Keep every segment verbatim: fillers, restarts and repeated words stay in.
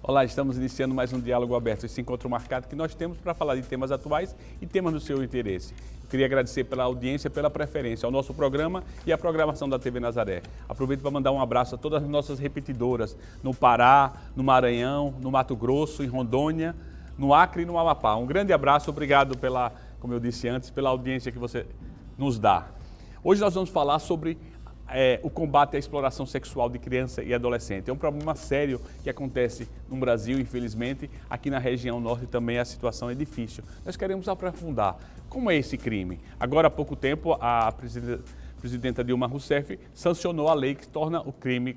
Olá, estamos iniciando mais um Diálogo Aberto, esse encontro marcado que nós temos para falar de temas atuais e temas do seu interesse. Eu queria agradecer pela audiência, pela preferência ao nosso programa e à programação da T V Nazaré. Aproveito para mandar um abraço a todas as nossas repetidoras no Pará, no Maranhão, no Mato Grosso, em Rondônia, no Acre e no Amapá. Um grande abraço, obrigado pela, como eu disse antes, pela audiência que você nos dá. Hoje nós vamos falar sobre É, o combate à exploração sexual de criança e adolescente. É um problema sério que acontece no Brasil, infelizmente. Aqui na região norte também a situação é difícil. Nós queremos aprofundar como é esse crime. Agora há pouco tempo a presidenta, presidenta Dilma Rousseff sancionou a lei que torna o crime,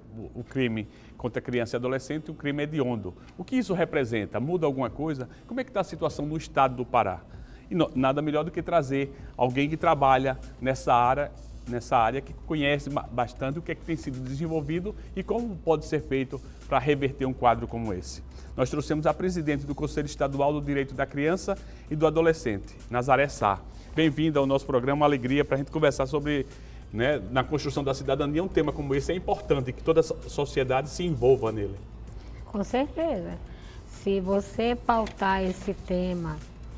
o crime contra criança e adolescente um crime hediondo. O que isso representa? Muda alguma coisa? Como é que está a situação no estado do Pará? E não, nada melhor do que trazer alguém que trabalha nessa área nessa área, que conhece bastante o que, é que tem sido desenvolvido e como pode ser feito para reverter um quadro como esse. Nós trouxemos a presidente do Conselho Estadual do Direito da Criança e do Adolescente, Nazaré Sá. Bem-vinda ao nosso programa, uma alegria para a gente conversar sobre, né, na construção da cidadania, um tema como esse é importante, que toda a sociedade se envolva nele. Com certeza. Se você pautar esse tema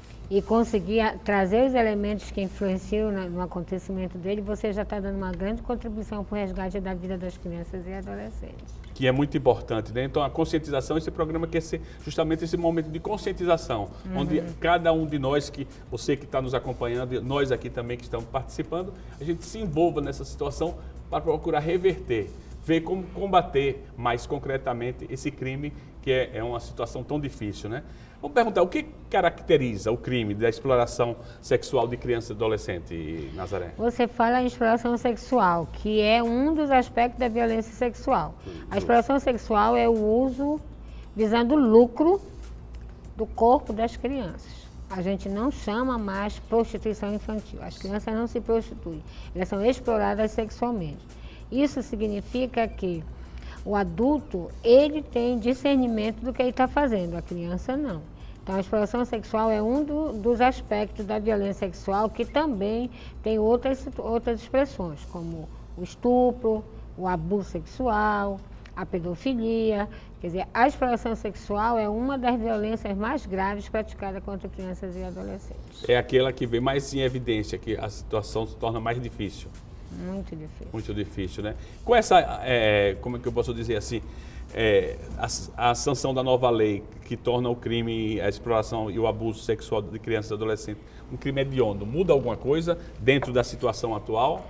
e conseguir trazer os elementos que influenciam no acontecimento dele, você já está dando uma grande contribuição para o resgate da vida das crianças e adolescentes. Que é muito importante, né? Então a conscientização, esse programa quer ser justamente esse momento de conscientização, uhum. onde cada um de nós, que você que está nos acompanhando, nós aqui também que estamos participando, a gente se envolva nessa situação para procurar reverter, ver como combater mais concretamente esse crime, que é, é uma situação tão difícil, né? Vamos perguntar, o que caracteriza o crime da exploração sexual de criança e adolescente, Nazaré? Você fala em exploração sexual, que é um dos aspectos da violência sexual. A exploração sexual é o uso visando lucro do corpo das crianças. A gente não chama mais prostituição infantil. As crianças não se prostituem, elas são exploradas sexualmente. Isso significa que o adulto, ele tem discernimento do que ele está fazendo, a criança não. Então, a exploração sexual é um do, dos aspectos da violência sexual que também tem outras, outras expressões, como o estupro, o abuso sexual, a pedofilia. Quer dizer, a exploração sexual é uma das violências mais graves praticadas contra crianças e adolescentes. É aquela que vem mais em evidência, que a situação se torna mais difícil. Muito difícil. Muito difícil, né? Com essa, é, como é que eu posso dizer assim, é, a, a sanção da nova lei que torna o crime, a exploração e o abuso sexual de crianças e adolescentes um crime hediondo, muda alguma coisa dentro da situação atual?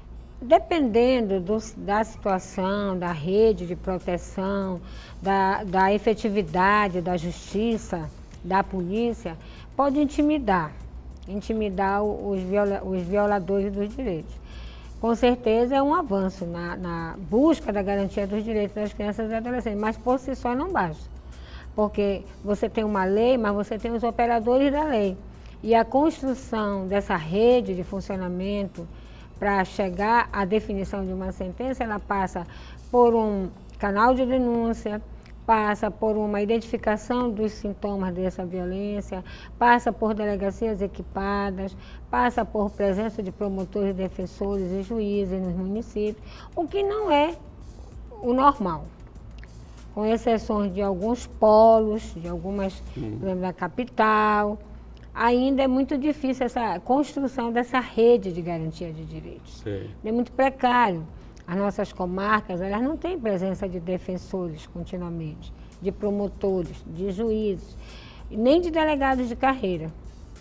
Dependendo do, da situação, da rede de proteção, da, da efetividade da justiça, da polícia, pode intimidar, intimidar os, viola, os violadores dos direitos. Com certeza é um avanço na, na busca da garantia dos direitos das crianças e adolescentes, mas por si só não basta. Porque você tem uma lei, mas você tem os operadores da lei. E a construção dessa rede de funcionamento para chegar à definição de uma sentença, ela passa por um canal de denúncia, passa por uma identificação dos sintomas dessa violência, passa por delegacias equipadas, passa por presença de promotores, defensores e juízes nos municípios, o que não é o normal, com exceções de alguns polos, de algumas, por exemplo, da capital. Ainda é muito difícil essa construção dessa rede de garantia de direitos. Sim. É muito precário. As nossas comarcas, elas não têm presença de defensores continuamente, de promotores, de juízes, nem de delegados de carreira.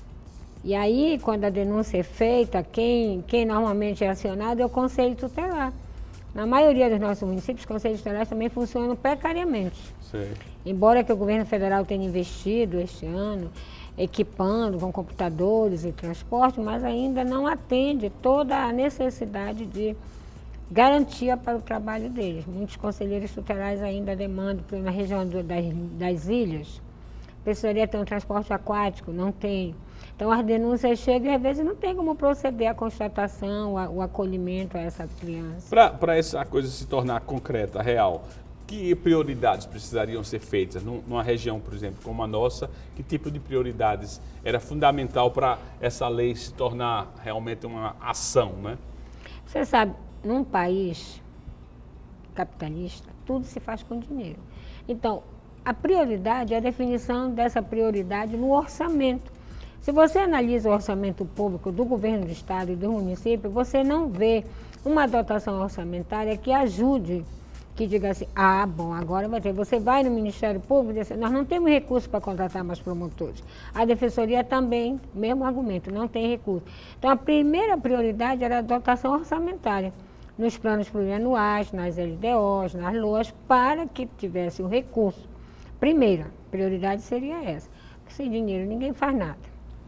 E aí, quando a denúncia é feita, quem, quem normalmente é acionado é o Conselho Tutelar. Na maioria dos nossos municípios, os Conselhos Tutelares também funcionam precariamente. Sim. Embora que o governo federal tenha investido este ano, equipando com computadores e transporte, mas ainda não atende toda a necessidade de garantia para o trabalho deles. Muitos conselheiros tutelares ainda demandam, na região do, das, das ilhas, precisaria ter um transporte aquático, não tem. Então as denúncias chegam e às vezes não tem como proceder à constatação, o acolhimento a essa criança. Para essa coisa se tornar concreta, real, que prioridades precisariam ser feitas numa região, por exemplo, como a nossa? Que tipo de prioridades era fundamental para essa lei se tornar realmente uma ação, né? Você sabe, num país capitalista, tudo se faz com dinheiro. Então, a prioridade é a definição dessa prioridade no orçamento. Se você analisa o orçamento público do governo do estado e do município, você não vê uma dotação orçamentária que ajude, que diga assim, ah, bom, agora vai ter. Você vai no Ministério Público e diz assim, nós não temos recursos para contratar mais promotores. A Defensoria também, mesmo argumento, não tem recurso. Então, a primeira prioridade era a dotação orçamentária, nos planos plurianuais, nas L D Os, nas L O As, para que tivesse o recurso. Primeira prioridade seria essa, porque sem dinheiro ninguém faz nada.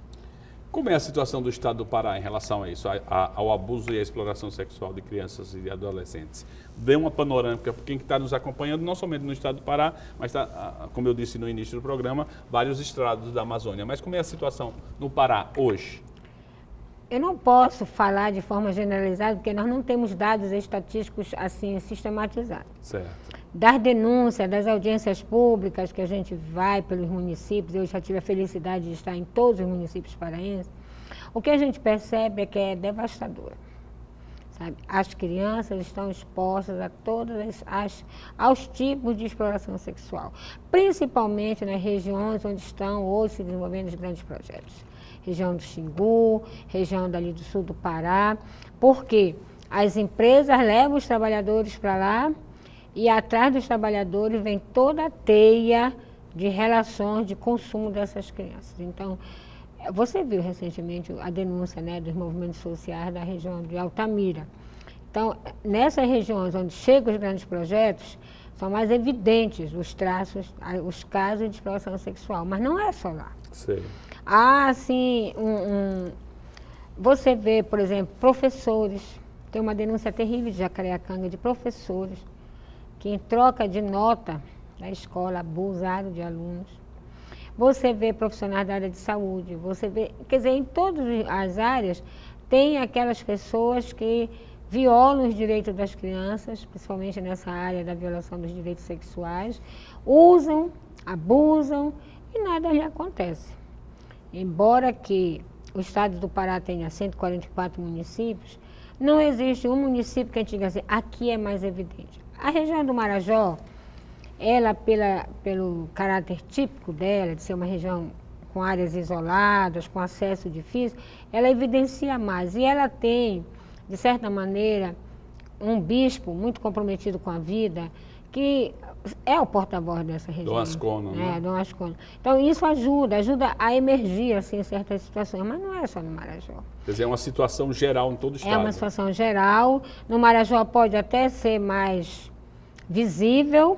Como é a situação do estado do Pará em relação a isso, a, a, ao abuso e à exploração sexual de crianças e adolescentes? Dê uma panorâmica para quem está nos acompanhando, não somente no estado do Pará, mas, tá, como eu disse no início do programa, vários estados da Amazônia. Mas como é a situação no Pará hoje? Eu não posso falar de forma generalizada, porque nós não temos dados estatísticos assim sistematizados. Certo. Das denúncias, das audiências públicas que a gente vai pelos municípios, eu já tive a felicidade de estar em todos os municípios paraenses, o que a gente percebe é que é devastador. Sabe? As crianças estão expostas a todas as, aos tipos de exploração sexual, principalmente nas regiões onde estão hoje se desenvolvendo os grandes projetos. Região do Xingu, região dali do sul do Pará, porque as empresas levam os trabalhadores para lá e atrás dos trabalhadores vem toda a teia de relações de consumo dessas crianças. Então, você viu recentemente a denúncia, né, dos movimentos sociais da região de Altamira. Então, nessas regiões onde chegam os grandes projetos, são mais evidentes os traços, os casos de exploração sexual, mas não é só lá. Sei. Há, assim, um, um, você vê, por exemplo, professores, tem uma denúncia terrível de Jacareacanga de professores que em troca de nota da escola abusaram de alunos. Você vê profissionais da área de saúde, você vê, quer dizer, em todas as áreas tem aquelas pessoas que violam os direitos das crianças, principalmente nessa área da violação dos direitos sexuais, usam, abusam e nada lhe acontece. Embora que o estado do Pará tenha cento e quarenta e quatro municípios, não existe um município que a gente diga assim, aqui é mais evidente. A região do Marajó, ela, pela, pelo caráter típico dela, de ser uma região com áreas isoladas, com acesso difícil, ela evidencia mais. E ela tem, de certa maneira, um bispo muito comprometido com a vida, que é o porta-voz dessa região. Dom Ascono, né? É, Dom Ascono. Então, isso ajuda, ajuda a emergir, assim, em certas situações, mas não é só no Marajó. Quer dizer, é uma situação geral em todo o estado. É uma situação geral. No Marajó pode até ser mais visível,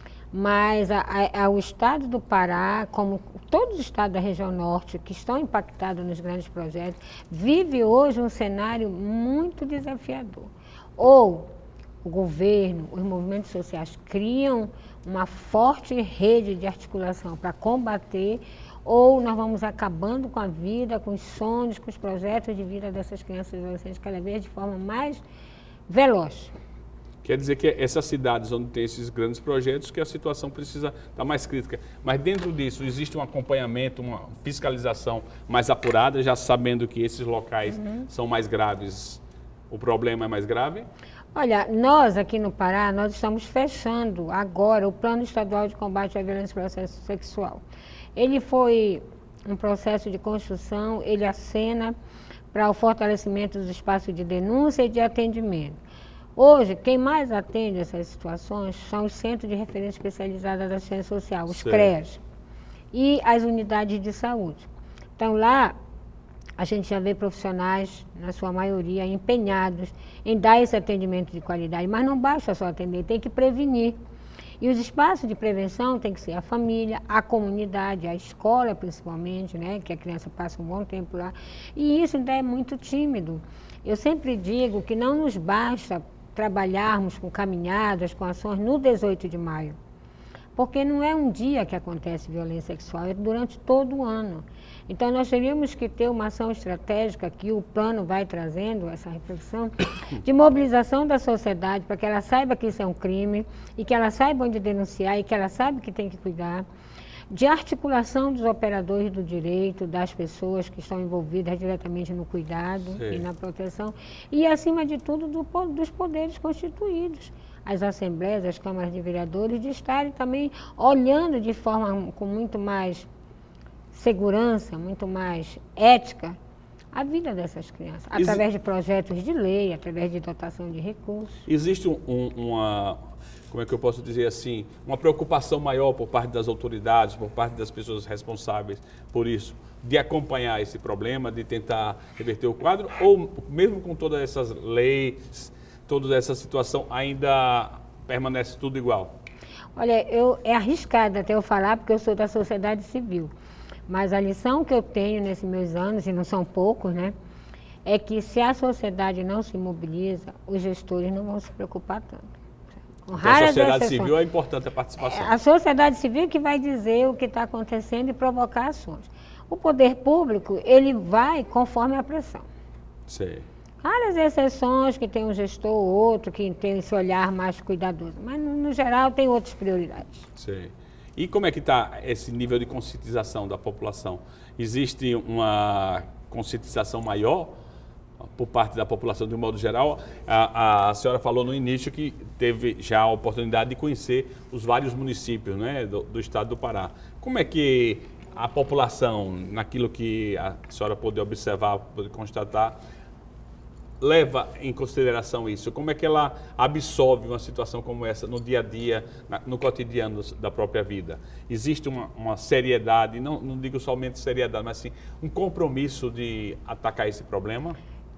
mas a, a, a, o estado do Pará, como todos os estados da região norte que estão impactados nos grandes projetos, vive hoje um cenário muito desafiador. Ou o governo, os movimentos sociais criam uma forte rede de articulação para combater, ou nós vamos acabando com a vida, com os sonhos, com os projetos de vida dessas crianças e adolescentes cada vez de forma mais veloz. Quer dizer que essas cidades onde tem esses grandes projetos, que a situação precisa estar mais crítica. Mas dentro disso, existe um acompanhamento, uma fiscalização mais apurada, já sabendo que esses locais uhum. são mais graves, o problema é mais grave? Olha, nós aqui no Pará, nós estamos fechando agora o Plano Estadual de Combate à Violência e Processo Sexual. Ele foi um processo de construção, ele acena para o fortalecimento dos espaços de denúncia e de atendimento. Hoje, quem mais atende essas situações são os Centros de Referência Especializada da Assistência Social, os C R E S, e as unidades de saúde. Então, lá, a gente já vê profissionais, na sua maioria, empenhados em dar esse atendimento de qualidade, mas não basta só atender, tem que prevenir. E os espaços de prevenção tem que ser a família, a comunidade, a escola principalmente, né, que a criança passa um bom tempo lá. E isso ainda é muito tímido. Eu sempre digo que não nos basta trabalharmos com caminhadas, com ações no dezoito de maio. Porque não é um dia que acontece violência sexual, é durante todo o ano. Então, nós teríamos que ter uma ação estratégica, que o plano vai trazendo, essa reflexão, de mobilização da sociedade, para que ela saiba que isso é um crime, e que ela saiba onde denunciar, e que ela saiba que tem que cuidar, de articulação dos operadores do direito, das pessoas que estão envolvidas diretamente no cuidado Sim. e na proteção, e, acima de tudo, do, dos poderes constituídos. as assembleias, as câmaras de vereadores, de estarem também olhando de forma com muito mais segurança, muito mais ética, a vida dessas crianças, através Exi... de projetos de lei, através de dotação de recursos. Existe um, uma, como é que eu posso dizer assim, uma preocupação maior por parte das autoridades, por parte das pessoas responsáveis por isso, de acompanhar esse problema, de tentar reverter o quadro, ou mesmo com todas essas leis, toda essa situação, ainda permanece tudo igual? Olha, eu, é arriscado até eu falar, porque eu sou da sociedade civil, mas a lição que eu tenho nesses meus anos, e não são poucos, né, é que se a sociedade não se mobiliza, os gestores não vão se preocupar tanto. Com então, a sociedade civil é importante a participação. É a sociedade civil que vai dizer o que está acontecendo e provocar ações. O poder público, ele vai conforme a pressão. Sim. Raras exceções que tem um gestor ou outro que tem esse olhar mais cuidadoso, mas no, no geral tem outras prioridades. Sim. E como é que está esse nível de conscientização da população? Existe uma conscientização maior por parte da população de um modo geral? A, a senhora falou no início que teve já a oportunidade de conhecer os vários municípios, né, do, do estado do Pará. Como é que a população, naquilo que a senhora pôde observar, pôde constatar, leva em consideração isso? Como é que ela absorve uma situação como essa no dia a dia, no cotidiano da própria vida? Existe uma, uma seriedade, não, não digo somente seriedade, mas sim um compromisso de atacar esse problema?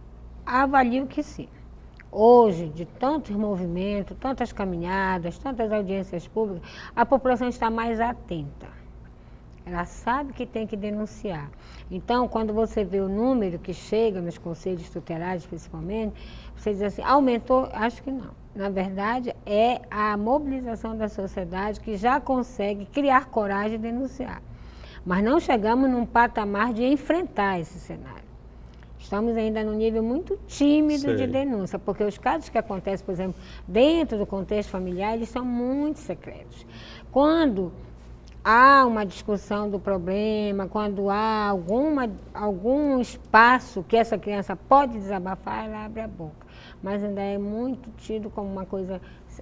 Avalio que sim. Hoje, de tantos movimentos, tantas caminhadas, tantas audiências públicas, a população está mais atenta. Ela sabe que tem que denunciar. Então, quando você vê o número que chega nos conselhos tutelares, principalmente, você diz assim, aumentou? Acho que não. Na verdade, é a mobilização da sociedade que já consegue criar coragem de denunciar. Mas não chegamos num patamar de enfrentar esse cenário. Estamos ainda num nível muito tímido Sei. de denúncia, porque os casos que acontecem, por exemplo, dentro do contexto familiar, eles são muito secretos. Quando há uma discussão do problema, quando há alguma, algum espaço que essa criança pode desabafar, ela abre a boca. Mas ainda é muito tido como uma coisa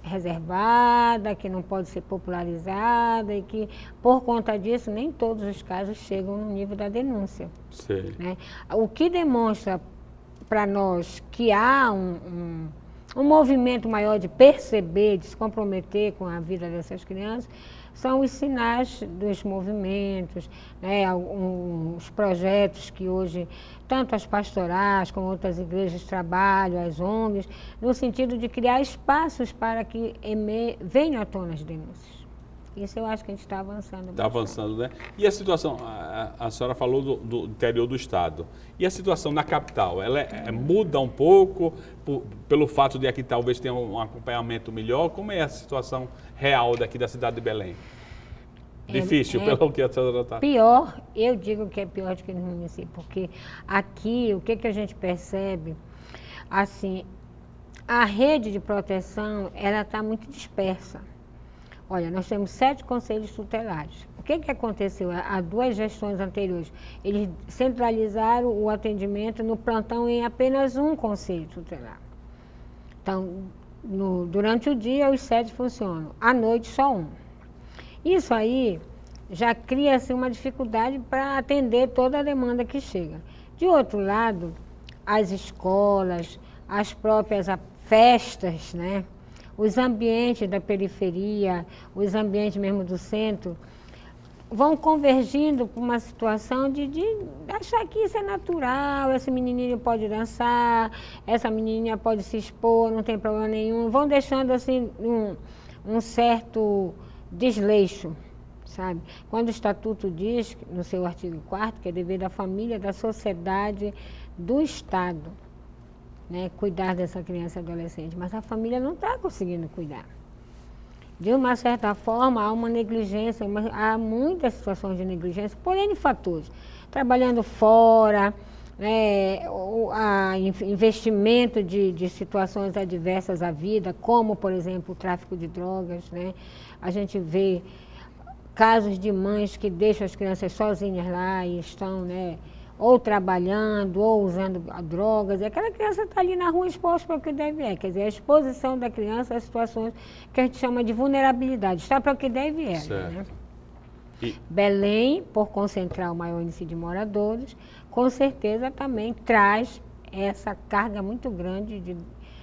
reservada, que não pode ser popularizada e que, por conta disso, nem todos os casos chegam no nível da denúncia. Sim. Né? O que demonstra para nós que há um, um, um movimento maior de perceber, de se comprometer com a vida dessas crianças, são os sinais dos movimentos, né, os projetos que hoje, tanto as pastorais como outras igrejas trabalham, as O N Gs, no sentido de criar espaços para que venham à tona as denúncias. Isso eu acho que a gente está avançando. Está avançando, né? E a situação, a, a senhora falou do, do interior do estado, e a situação na capital, ela é, é, muda um pouco por, pelo fato de aqui talvez tenha um acompanhamento melhor? Como é a situação real daqui da cidade de Belém? Difícil, é, é pelo que a senhora está... Pior, eu digo que é pior do que no município, porque aqui, o que, que a gente percebe, assim, a rede de proteção, ela está muito dispersa. Olha, nós temos sete conselhos tutelares. O que, que aconteceu? Há duas gestões anteriores, eles centralizaram o atendimento no plantão em apenas um conselho tutelar. Então, no, durante o dia, os sete funcionam, à noite, só um. Isso aí já cria-se uma dificuldade para atender toda a demanda que chega. De outro lado, as escolas, as próprias festas, né? Os ambientes da periferia, os ambientes mesmo do centro, vão convergindo para uma situação de, de achar que isso é natural, essa menininha pode dançar, essa menininha pode se expor, não tem problema nenhum. Vão deixando assim um, um certo desleixo, sabe? Quando o Estatuto diz, no seu artigo quarto, que é dever da família, da sociedade, do Estado, né, cuidar dessa criança e adolescente, mas a família não está conseguindo cuidar. De uma certa forma, há uma negligência, uma, há muitas situações de negligência, por N fatores. Trabalhando fora, né, o a investimento de, de situações adversas à vida, como, por exemplo, o tráfico de drogas, né? A gente vê casos de mães que deixam as crianças sozinhas lá e estão, né, ou trabalhando, ou usando drogas, e aquela criança está ali na rua exposta para o que deve é. Quer dizer, a exposição da criança a situações que a gente chama de vulnerabilidade, está para o que deve é. Né? E... Belém, por concentrar o maior índice de moradores, com certeza também traz essa carga muito grande de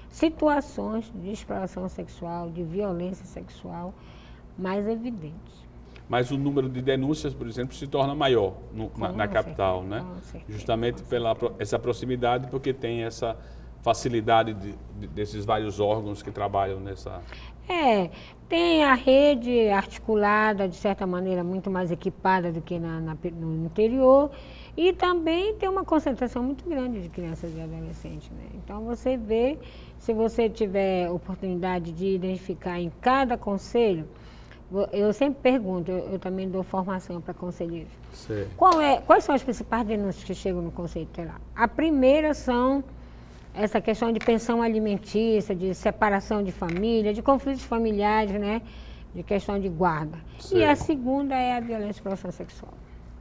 situações de exploração sexual, de violência sexual mais evidentes. Mas o número de denúncias, por exemplo, se torna maior no, na, na capital, né? Certeza, justamente pela essa proximidade, porque tem essa facilidade de, de, desses vários órgãos que trabalham nessa... É, tem a rede articulada, de certa maneira, muito mais equipada do que na, na, no interior, e também tem uma concentração muito grande de crianças e adolescentes, né? Então, você vê, se você tiver oportunidade de identificar em cada conselho, eu sempre pergunto, eu, eu também dou formação para conselheiros. Qual é, quais são as principais denúncias que chegam no conselho tutelar? A primeira são essa questão de pensão alimentícia, de separação de família, de conflitos familiares, né? De questão de guarda. Sim. E a segunda é a violência e exploração sexual.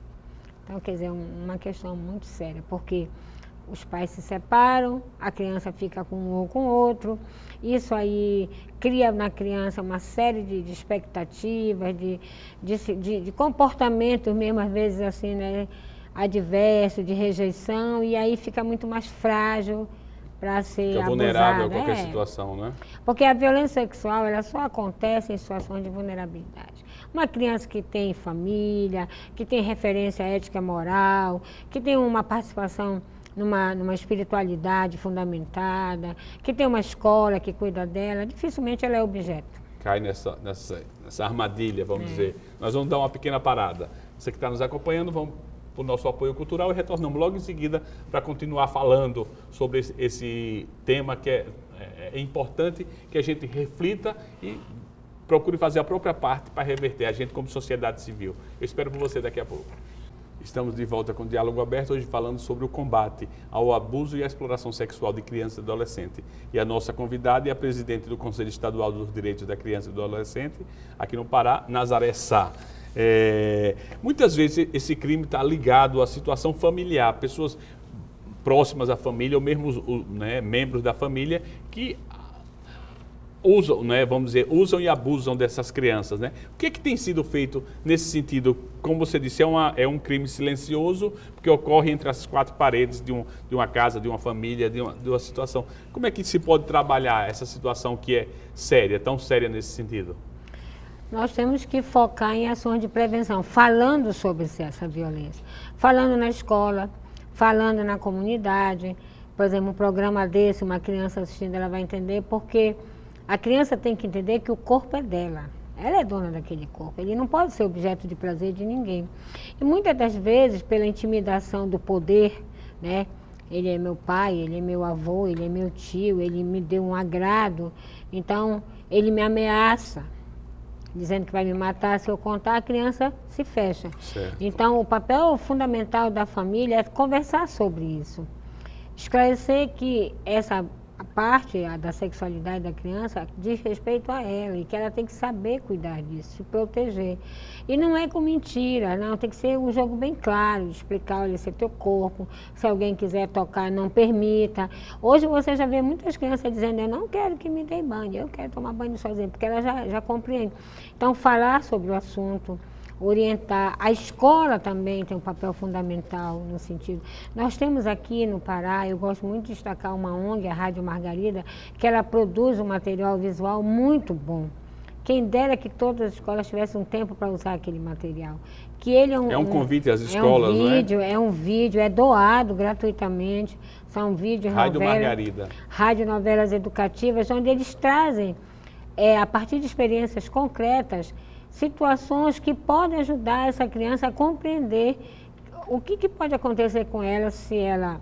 Então, quer dizer, uma questão muito séria, porque os pais se separam, a criança fica com um ou com outro, isso aí cria na criança uma série de, de expectativas, de, de, de, de comportamentos mesmo, às vezes assim, né, adverso, de rejeição, e aí fica muito mais frágil para ser fica vulnerável abusada. a qualquer é. situação, né? Porque a violência sexual, ela só acontece em situações de vulnerabilidade. Uma criança que tem família, que tem referência ética moral, que tem uma participação numa, numa espiritualidade fundamentada, que tem uma escola que cuida dela, dificilmente ela é objeto. Cai nessa, nessa, nessa armadilha, vamos é. dizer. Nós vamos dar uma pequena parada. Você que está nos acompanhando, vamos para o nosso apoio cultural e retornamos logo em seguida para continuar falando sobre esse, esse tema que é, é, é importante que a gente reflita e procure fazer a própria parte para reverter a gente como sociedade civil. Eu espero por você daqui a pouco. Estamos de volta com o Diálogo Aberto, hoje falando sobre o combate ao abuso e à exploração sexual de criança e adolescente. E a nossa convidada é a presidente do Conselho Estadual dos Direitos da Criança e do Adolescente, aqui no Pará, Nazaré Sá. É, muitas vezes esse crime está ligado à situação familiar, pessoas próximas à família ou mesmo né, membros da família que usam, né, vamos dizer, usam e abusam dessas crianças, né? O que é que tem sido feito nesse sentido? Como você disse, é, uma, é um crime silencioso, porque ocorre entre as quatro paredes de, um, de uma casa, de uma família, de uma, de uma situação. Como é que se pode trabalhar essa situação que é séria, tão séria nesse sentido? Nós temos que focar em ações de prevenção, falando sobre essa violência, falando na escola, falando na comunidade. Por exemplo, um programa desse, uma criança assistindo, ela vai entender porque a criança tem que entender que o corpo é dela. Ela é dona daquele corpo. Ele não pode ser objeto de prazer de ninguém. E muitas das vezes, pela intimidação do poder, né? Ele é meu pai, ele é meu avô, ele é meu tio, ele me deu um agrado. Então, ele me ameaça, dizendo que vai me matar se eu contar, a criança se fecha. Certo. Então, o papel fundamental da família é conversar sobre isso. Esclarecer que essa a parte a da sexualidade da criança diz respeito a ela e que ela tem que saber cuidar disso, se proteger. E não é com mentira, não, tem que ser um jogo bem claro, explicar, olha, esse é teu corpo, se alguém quiser tocar, não permita. Hoje você já vê muitas crianças dizendo, eu não quero que me dê banho, eu quero tomar banho sozinha, porque ela já, já compreende. Então, falar sobre o assunto, orientar. A escola também tem um papel fundamental no sentido. Nós temos aqui no Pará, eu gosto muito de destacar uma O N G, a Rádio Margarida, que ela produz um material visual muito bom. Quem dera que todas as escolas tivessem um tempo para usar aquele material. Que ele é um, é um convite às escolas, é um vídeo, não é? É um vídeo, é doado gratuitamente. São vídeos, Rádio novelas, Margarida. Rádio novelas educativas, onde eles trazem, é, a partir de experiências concretas, situações que podem ajudar essa criança a compreender o que, que pode acontecer com ela se ela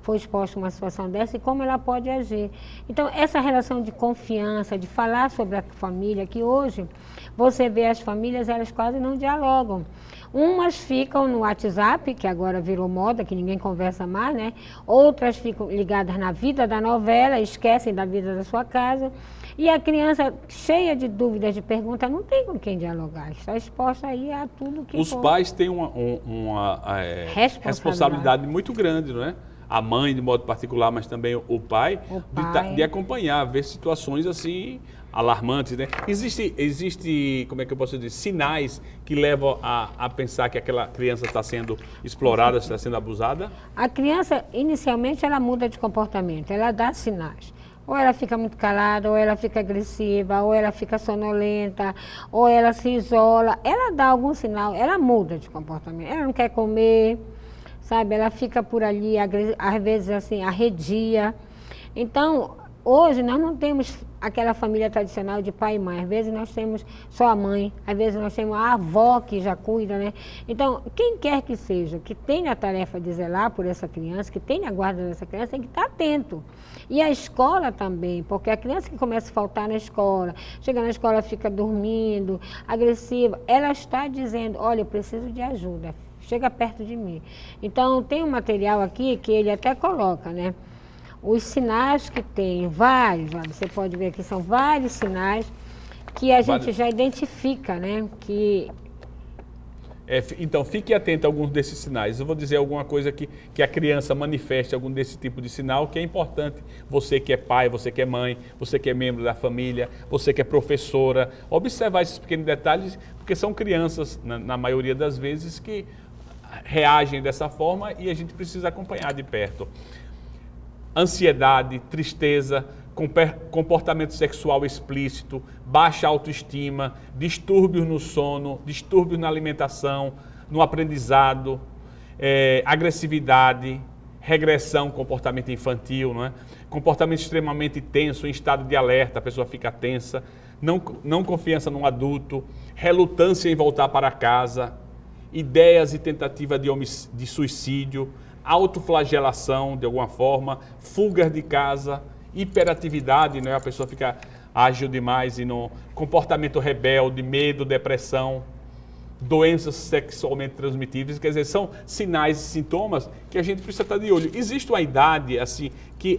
foi exposta a uma situação dessa e como ela pode agir. Então, essa relação de confiança, de falar sobre a família, que hoje você vê as famílias, elas quase não dialogam. Umas ficam no WhatsApp, que agora virou moda, que ninguém conversa mais, né? Outras ficam ligadas na vida da novela, esquecem da vida da sua casa. E a criança, cheia de dúvidas, de perguntas, não tem com quem dialogar. Está exposta aí a tudo que Os for. pais têm uma, uma, uma é, responsabilidade. responsabilidade muito grande, não é? A mãe, de modo particular, mas também o pai, o pai. De, de acompanhar, ver situações assim alarmantes, né? Existe, existe, como é que eu posso dizer, sinais que levam a, a pensar que aquela criança está sendo explorada, está sendo abusada? A criança, inicialmente, ela muda de comportamento, ela dá sinais. Ou ela fica muito calada, ou ela fica agressiva, ou ela fica sonolenta, ou ela se isola. Ela dá algum sinal, ela muda de comportamento. Ela não quer comer, sabe? Ela fica por ali, às vezes assim, arredia. Então, hoje nós não temos aquela família tradicional de pai e mãe. Às vezes nós temos só a mãe, às vezes nós temos a avó que já cuida, né? Então, quem quer que seja, que tenha a tarefa de zelar por essa criança, que tenha a guarda dessa criança, tem que estar atento. E a escola também, porque a criança que começa a faltar na escola, chega na escola, fica dormindo, agressiva, ela está dizendo, olha, eu preciso de ajuda, chega perto de mim. Então, tem um material aqui que ele até coloca, né? Os sinais que tem, vários, olha, você pode ver aqui, são vários sinais que a gente já identifica, né? Que... É, então, fique atento a alguns desses sinais. Eu vou dizer alguma coisa que, que a criança manifeste algum desse tipo de sinal, que é importante. Você que é pai, você que é mãe, você que é membro da família, você que é professora, observar esses pequenos detalhes, porque são crianças, na, na maioria das vezes, que reagem dessa forma e a gente precisa acompanhar de perto. Ansiedade, tristeza, comportamento sexual explícito, baixa autoestima, distúrbios no sono, distúrbios na alimentação, no aprendizado, é, agressividade, regressão, comportamento infantil, não é? Comportamento extremamente tenso, em estado de alerta, a pessoa fica tensa, não, não confiança no adulto, relutância em voltar para casa, ideias e tentativa de, de suicídio, autoflagelação de alguma forma, fugas de casa, hiperatividade, né? A pessoa fica ágil demais e no comportamento rebelde, medo, depressão, doenças sexualmente transmitíveis, quer dizer, são sinais e sintomas que a gente precisa estar de olho. Existe uma idade assim que,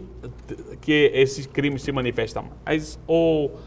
que esse crime se manifesta mais ou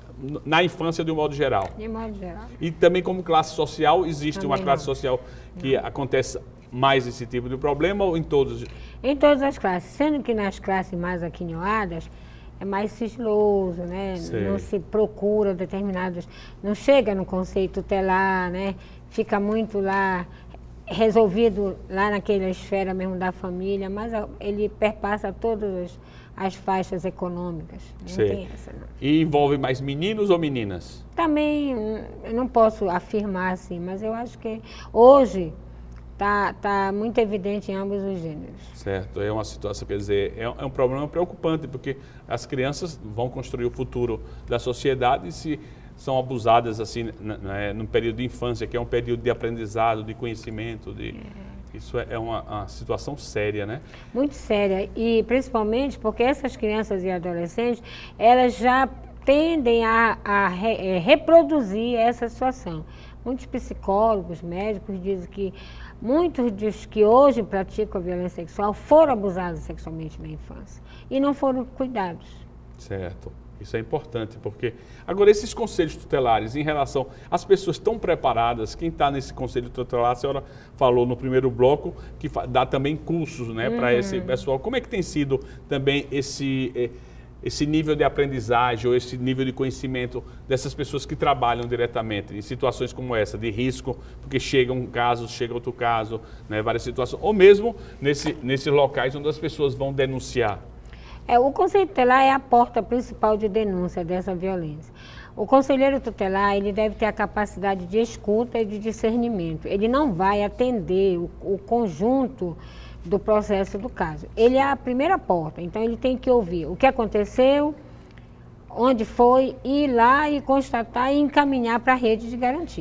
na infância de um modo geral? De modo geral. E também como classe social, existe Também uma classe não. social que não. acontece mais esse tipo de problema ou em todos? Em todas as classes, sendo que nas classes mais aquinhoadas é mais sigiloso, né? Sei. Não se procura determinados, não chega no conceito tutelar, né? Fica muito lá resolvido lá naquela esfera mesmo da família, mas ele perpassa todas as faixas econômicas. Não Sei. tem essa, não. E envolve mais meninos ou meninas? Também, eu não posso afirmar assim, mas eu acho que hoje Está tá muito evidente em ambos os gêneros. Certo, é uma situação, quer dizer, é, é um problema preocupante, porque as crianças vão construir o futuro da sociedade e se são abusadas assim, né, no período de infância, que é um período de aprendizado, de conhecimento, de... É. Isso é uma, uma situação séria, né? Muito séria, e principalmente porque essas crianças e adolescentes, elas já tendem a, a re, reproduzir essa situação. Muitos psicólogos, médicos dizem que muitos dos que hoje praticam a violência sexual foram abusados sexualmente na infância e não foram cuidados. Certo. Isso é importante, porque... Agora, esses conselhos tutelares, em relação... As pessoas estão preparadas, quem está nesse conselho tutelar, a senhora falou no primeiro bloco, que dá também cursos, né, uhum. para esse pessoal. Como é que tem sido também esse... esse nível de aprendizagem ou esse nível de conhecimento dessas pessoas que trabalham diretamente em situações como essa, de risco, porque chega um caso, chega outro caso, né, várias situações, ou mesmo nesse, nesses locais onde as pessoas vão denunciar? É, o conselho tutelar é a porta principal de denúncia dessa violência. O conselheiro tutelar, ele deve ter a capacidade de escuta e de discernimento. Ele não vai atender o, o conjunto do processo do caso. Ele é a primeira porta, então ele tem que ouvir o que aconteceu, onde foi, ir lá e constatar e encaminhar para a rede de garantia.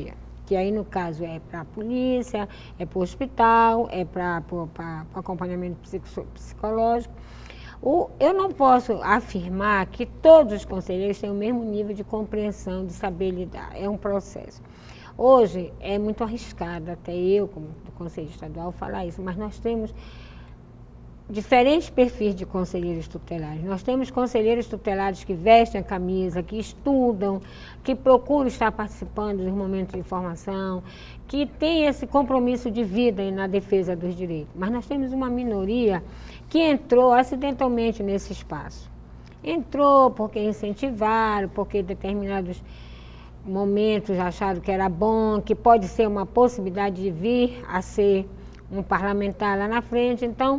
que aí no caso é para a polícia, é para o hospital, é para acompanhamento psicológico. O, eu não posso afirmar que todos os conselheiros têm o mesmo nível de compreensão, de saber lidar, é um processo. Hoje é muito arriscado, até eu, como do Conselho Estadual, falar isso, mas nós temos diferentes perfis de conselheiros tutelares. Nós temos conselheiros tutelares que vestem a camisa, que estudam, que procuram estar participando dos momentos de informação, que têm esse compromisso de vida na defesa dos direitos. Mas nós temos uma minoria que entrou acidentalmente nesse espaço. Entrou porque incentivaram, porque determinados momentos acharam que era bom, que pode ser uma possibilidade de vir a ser um parlamentar lá na frente. Então,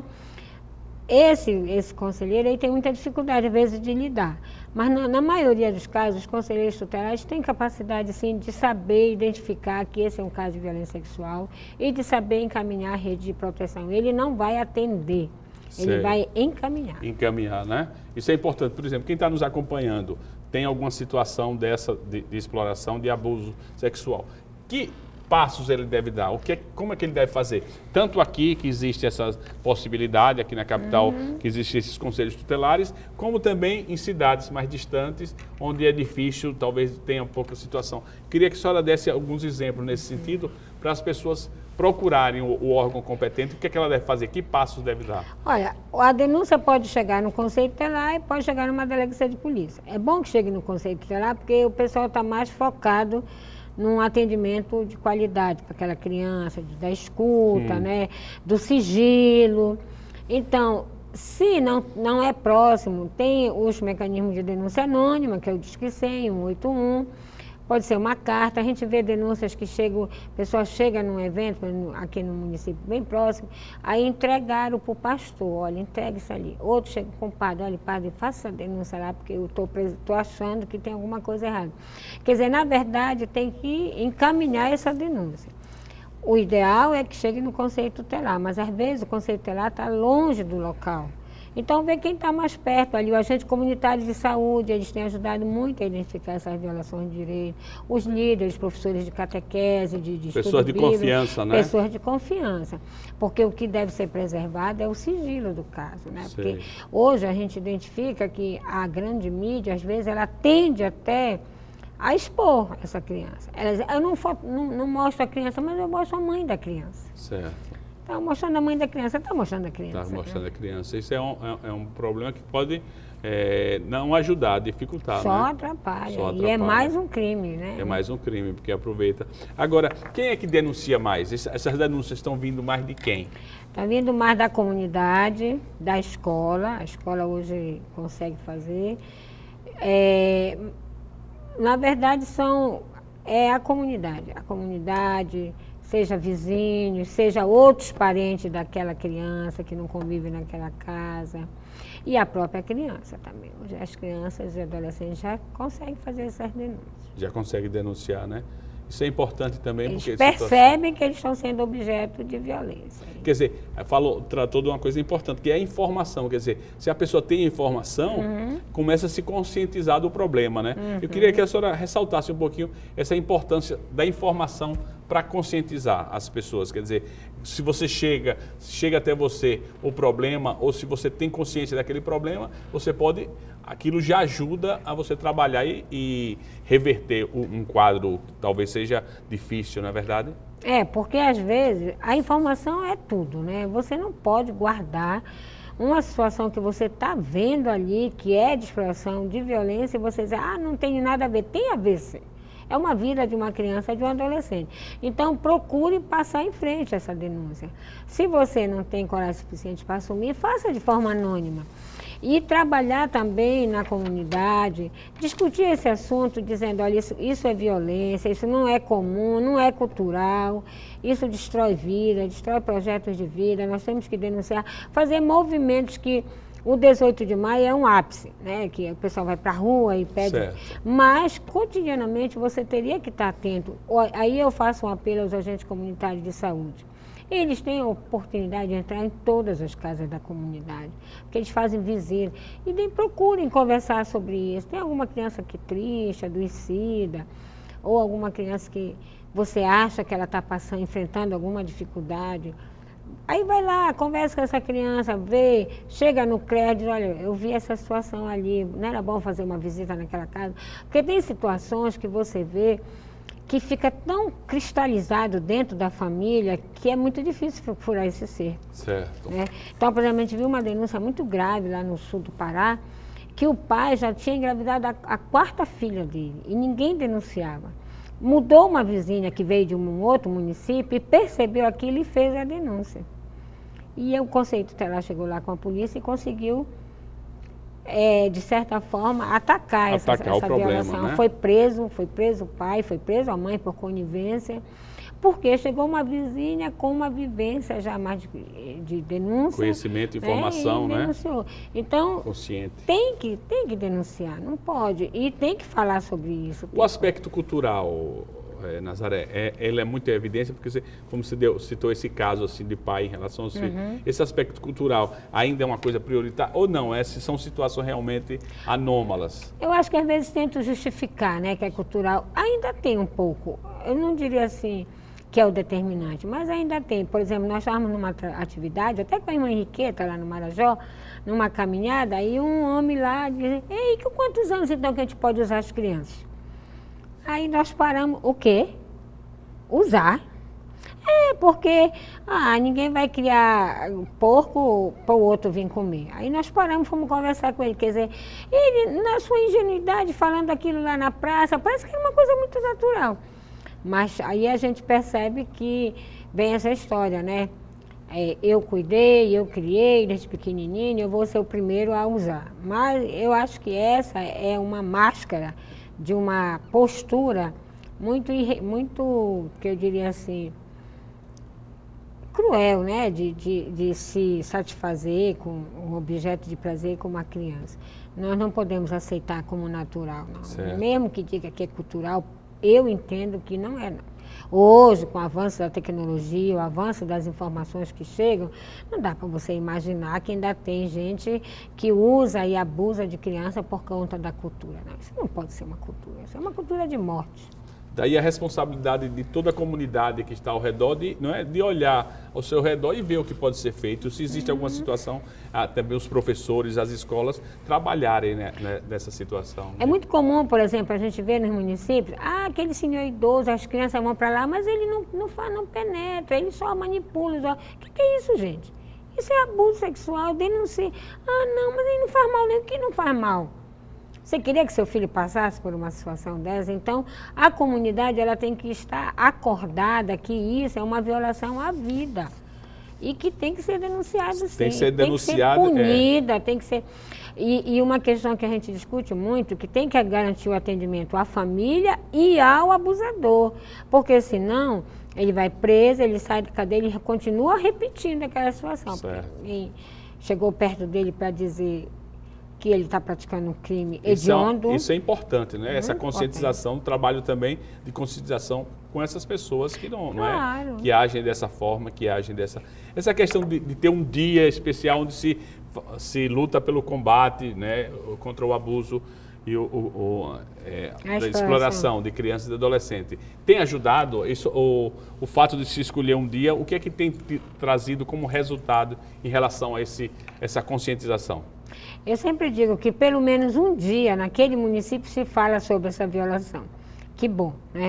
Esse, esse conselheiro aí tem muita dificuldade, às vezes, de lidar. Mas, na, na maioria dos casos, os conselheiros tutelares têm capacidade, sim, de saber identificar que esse é um caso de violência sexual e de saber encaminhar a rede de proteção. Ele não vai atender, Sei. ele vai encaminhar. Encaminhar, né? Isso é importante. Por exemplo, quem está nos acompanhando tem alguma situação dessa de, de exploração, de abuso sexual. Que passos ele deve dar? O que, como é que ele deve fazer? Tanto aqui, que existe essa possibilidade, aqui na capital, uhum. que existem esses conselhos tutelares, como também em cidades mais distantes, onde é difícil, talvez tenha pouca situação. Queria que a senhora desse alguns exemplos nesse sentido, para as pessoas procurarem o, o órgão competente. O que, é que ela deve fazer? Que passos deve dar? Olha, a denúncia pode chegar no Conselho Tutelar e pode chegar numa delegacia de polícia. É bom que chegue no Conselho Tutelar, porque o pessoal está mais focado num atendimento de qualidade para aquela criança, da escuta, hum. né, do sigilo. Então, se não, não é próximo, tem os mecanismos de denúncia anônima, que é o Disque cem, um oito um, pode ser uma carta. A gente vê denúncias que chegam, a pessoa chega num evento, aqui no município bem próximo, aí entregaram para o pastor, olha, entregue isso ali. Outro chega com o padre, olha, padre, faça a denúncia lá, porque eu estou achando que tem alguma coisa errada. Quer dizer, na verdade, tem que encaminhar essa denúncia. O ideal é que chegue no Conselho Tutelar, mas às vezes o Conselho Tutelar está longe do local. Então, vê quem está mais perto ali. O agente comunitário de saúde, eles têm ajudado muito a identificar essas violações de direito. Os líderes, professores de catequese, de, de pessoas de bíblico, confiança, né? Pessoas de confiança. Porque o que deve ser preservado é o sigilo do caso, né? Sei. Porque hoje a gente identifica que a grande mídia, às vezes, ela tende até a expor essa criança. Ela, eu não, não, não mostro a criança, mas eu mostro a mãe da criança. Certo. Está mostrando a mãe da criança, está mostrando a criança. Está mostrando né? a criança. Isso é um, é, é um problema que pode é, não ajudar, dificultar, Só né? atrapalha. Só atrapalha. E é mais um crime, né? É mais um crime, porque aproveita. Agora, quem é que denuncia mais? Essas denúncias estão vindo mais de quem? Está vindo mais da comunidade, da escola. A escola hoje consegue fazer. É, na verdade, são, é a comunidade. A comunidade... seja vizinhos, seja outros parentes daquela criança que não convive naquela casa. E a própria criança também. Hoje as crianças e adolescentes já conseguem fazer essas denúncias. Já conseguem denunciar, né? Isso é importante também. Eles porque percebem situação... que eles estão sendo objeto de violência. Quer dizer, falou, tratou de uma coisa importante, que é a informação. Quer dizer, se a pessoa tem informação, uhum. começa a se conscientizar do problema, né? Uhum. Eu queria que a senhora ressaltasse um pouquinho essa importância da informação para conscientizar as pessoas. Quer dizer, se você chega, chega até você o problema, ou se você tem consciência daquele problema, você pode, aquilo já ajuda a você trabalhar e, e reverter um quadro que talvez seja difícil, não é verdade? É, porque às vezes a informação é tudo, né? Você não pode guardar uma situação que você está vendo ali, que é de exploração, de violência, e você diz, ah, não tem nada a ver. Tem a ver, sim. É uma vida de uma criança, de um adolescente. Então, procure passar em frente essa denúncia. Se você não tem coragem suficiente para assumir, faça de forma anônima. E trabalhar também na comunidade, discutir esse assunto, dizendo, olha, isso, isso é violência, isso não é comum, não é cultural, isso destrói vida, destrói projetos de vida, nós temos que denunciar, fazer movimentos que... O dezoito de maio é um ápice, né? Que o pessoal vai para a rua e pede. Certo. Mas, cotidianamente, você teria que estar atento. Aí eu faço um apelo aos agentes comunitários de saúde. Eles têm a oportunidade de entrar em todas as casas da comunidade, porque eles fazem visita. E nem procurem conversar sobre isso. Tem alguma criança que triste, adoecida, ou alguma criança que você acha que ela está passando, enfrentando alguma dificuldade, aí vai lá, conversa com essa criança, vê, chega no crédito, olha, eu vi essa situação ali, não era bom fazer uma visita naquela casa? Porque tem situações que você vê que fica tão cristalizado dentro da família que é muito difícil furar esse cerco. Certo. Né? Então, por exemplo, a gente viu uma denúncia muito grave lá no sul do Pará, que o pai já tinha engravidado a, a quarta filha dele e ninguém denunciava. Mudou uma vizinha que veio de um outro município e percebeu aquilo e fez a denúncia. E o Conselho Tutelar chegou lá com a polícia e conseguiu, é, de certa forma, atacar, atacar essa, essa problema, violação. Né? Foi preso, foi preso o pai, foi preso a mãe por conivência, porque chegou uma vizinha com uma vivência já mais de, de denúncia. Conhecimento, informação, né? né? Denunciou. Então, consciente. Tem que, tem que denunciar, não pode. E tem que falar sobre isso. O aspecto cultural, é, Nazaré, é, ele é muito evidência, porque você, como você deu, citou esse caso assim, de pai em relação ao filho, uhum. esse aspecto cultural ainda é uma coisa prioritária ou não? Essas são situações realmente anômalas? Eu acho que às vezes tento justificar, né, que é cultural. Ainda tem um pouco, eu não diria assim que é o determinante, mas ainda tem. Por exemplo, nós estávamos numa atividade, até com a irmã Henriqueta, lá no Marajó, numa caminhada, aí um homem lá diz, ei, quantos anos então que a gente pode usar as crianças? Aí nós paramos, o quê? Usar? É, porque ah, ninguém vai criar porco para o outro vir comer. Aí nós paramos, fomos conversar com ele, quer dizer, ele, na sua ingenuidade, falando aquilo lá na praça, parece que era uma coisa muito natural. Mas aí a gente percebe que vem essa história, né? É, eu cuidei, eu criei desde pequenininho, eu vou ser o primeiro a usar. Mas eu acho que essa é uma máscara de uma postura muito, muito, que eu diria assim, cruel, né? De, de, de se satisfazer com um objeto de prazer como a criança. Nós não podemos aceitar como natural, não. Certo. Mesmo que diga que é cultural, eu entendo que não é, não. Hoje, com o avanço da tecnologia, o avanço das informações que chegam, não dá para você imaginar que ainda tem gente que usa e abusa de criança por conta da cultura. Não, isso não pode ser uma cultura, isso é uma cultura de morte. Daí a responsabilidade de toda a comunidade que está ao redor, de, não é, de olhar ao seu redor e ver o que pode ser feito. Se existe uhum. alguma situação, ah, também os professores, as escolas, trabalharem né, né, nessa situação. É né? muito comum, por exemplo, a gente ver nos municípios, ah, aquele senhor idoso, as crianças vão para lá, mas ele não, não, faz, não penetra, ele só manipula. Só... O que, que é isso, gente? Isso é abuso sexual, denuncia. Ah, não, mas ele não faz mal nem o que não faz mal. Você queria que seu filho passasse por uma situação dessa? Então, a comunidade ela tem que estar acordada que isso é uma violação à vida e que tem que ser denunciado sim. Tem que ser denunciado. Tem que ser punida, é. tem que ser... E, e uma questão que a gente discute muito, que tem que garantir o atendimento à família e ao abusador, porque senão ele vai preso, ele sai da cadeia e continua repetindo aquela situação. Chegou perto dele para dizer... que ele está praticando um crime hediondo. Isso é, isso é importante, né? Uhum, essa conscientização, um trabalho também de conscientização com essas pessoas que não, claro. não é, que agem dessa forma, que agem dessa... Essa questão de, de ter um dia especial onde se, se luta pelo combate, né, contra o abuso e o, o, o, é, a da exploração de crianças e adolescentes. Tem ajudado isso, o, o fato de se escolher um dia, o que é que tem trazido como resultado em relação a esse, essa conscientização? Eu sempre digo que pelo menos um dia naquele município se fala sobre essa violação. Que bom, né?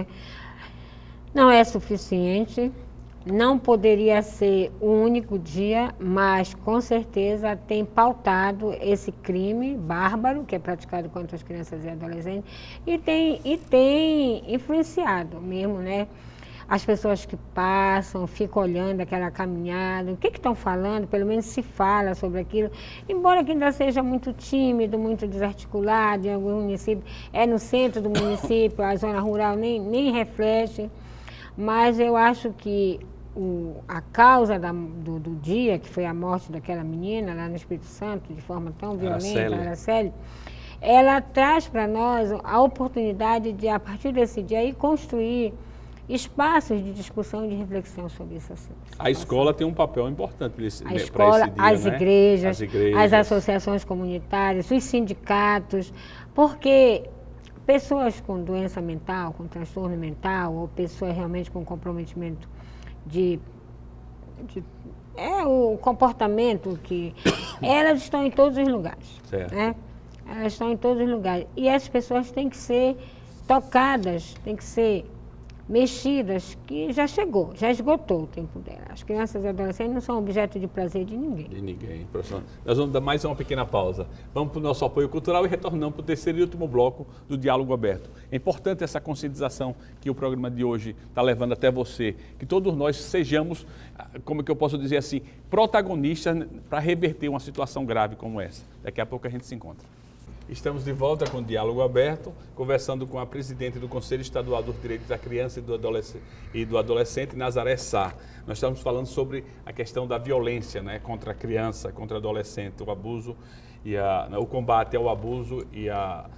Não é suficiente, não poderia ser o único dia, mas com certeza tem pautado esse crime bárbaro que é praticado contra as crianças e adolescentes e tem, e tem influenciado mesmo, né? As pessoas que passam, ficam olhando aquela caminhada, o que estão falando, pelo menos se fala sobre aquilo, embora que ainda seja muito tímido, muito desarticulado, em alguns municípios, é no centro do município, a zona rural nem, nem reflete, mas eu acho que o, a causa da, do, do dia, que foi a morte daquela menina lá no Espírito Santo, de forma tão violenta, a Araceli, ela traz para nós a oportunidade de, a partir desse dia, ir construir espaços de discussão e de reflexão sobre isso. Assim, a escola tem um papel importante nesse, a escola, esse dia, as, né? igrejas, as igrejas, as associações comunitárias, os sindicatos, porque pessoas com doença mental, com transtorno mental, ou pessoas realmente com comprometimento de, de é o comportamento que elas estão em todos os lugares, certo. Né? Elas estão em todos os lugares e as pessoas têm que ser tocadas, têm que ser mexidas, que já chegou, já esgotou o tempo dela. As crianças e adolescentes não são objeto de prazer de ninguém. De ninguém, professor. Nós vamos dar mais uma pequena pausa. Vamos para o nosso apoio cultural e retornamos para o terceiro e último bloco do Diálogo Aberto. É importante essa conscientização que o programa de hoje está levando até você, que todos nós sejamos, como é que eu posso dizer assim, protagonistas para reverter uma situação grave como essa. Daqui a pouco a gente se encontra. Estamos de volta com o Diálogo Aberto, conversando com a presidente do Conselho Estadual dos Direitos da Criança e do Adolescente, e do Adolescente Nazaré Sá. Nós estamos falando sobre a questão da violência, né, contra a criança, contra o adolescente, o abuso, e a, o combate ao abuso e a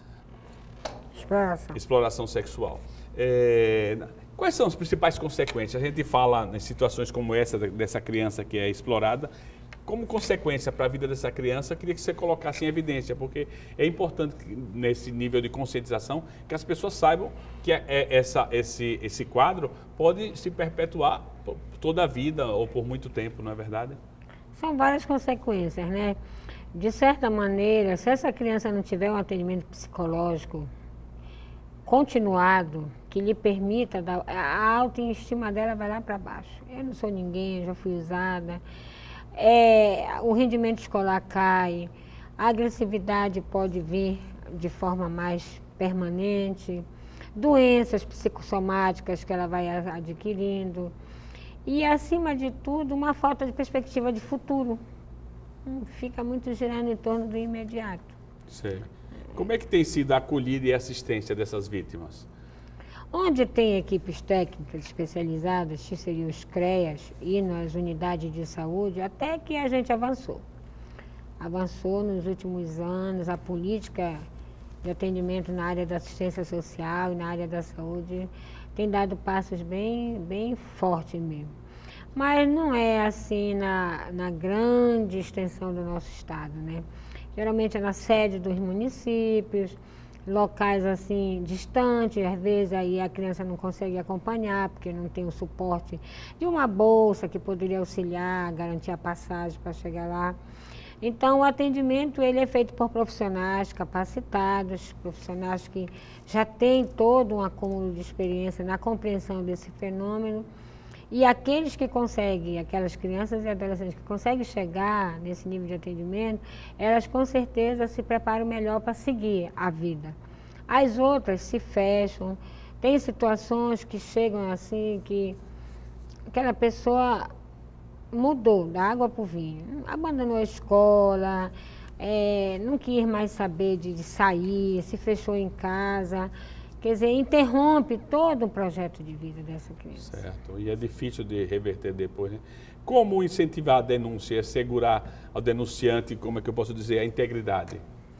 exploração, exploração sexual. É, quais são as principais consequências? A gente fala em situações como essa, dessa criança que é explorada. Como consequência para a vida dessa criança, eu queria que você colocasse em evidência, porque é importante nesse nível de conscientização que as pessoas saibam que essa, esse, esse quadro pode se perpetuar por toda a vida ou por muito tempo, não é verdade? São várias consequências, né? De certa maneira, se essa criança não tiver um atendimento psicológico continuado, que lhe permita, dar, a autoestima dela vai lá para baixo. Eu não sou ninguém, eu já fui usada. É, o rendimento escolar cai, a agressividade pode vir de forma mais permanente, doenças psicossomáticas que ela vai adquirindo e, acima de tudo, uma falta de perspectiva de futuro. Fica muito girando em torno do imediato. Sei. Como é que tem sido a acolhida e a assistência dessas vítimas? Onde tem equipes técnicas especializadas, que seriam os CREAS, e nas unidades de saúde, até que a gente avançou. Avançou nos últimos anos, a política de atendimento na área da assistência social e na área da saúde tem dado passos bem, bem fortes mesmo. Mas não é assim na, na grande extensão do nosso estado, né? Geralmente é na sede dos municípios, locais assim distantes, às vezes aí a criança não consegue acompanhar porque não tem o suporte de uma bolsa que poderia auxiliar, garantir a passagem para chegar lá. Então o atendimento ele é feito por profissionais capacitados, profissionais que já têm todo um acúmulo de experiência na compreensão desse fenômeno. E aqueles que conseguem, aquelas crianças e adolescentes que conseguem chegar nesse nível de atendimento, elas com certeza se preparam melhor para seguir a vida. As outras se fecham, tem situações que chegam assim, que aquela pessoa mudou da água para o vinho, abandonou a escola, é, não quis mais saber de, de sair, se fechou em casa. Quer dizer, interrompe todo o projeto de vida dessa criança. Certo, e é difícil de reverter depois, né? Como incentivar a denúncia, assegurar ao denunciante, como é que eu posso dizer, a integridade?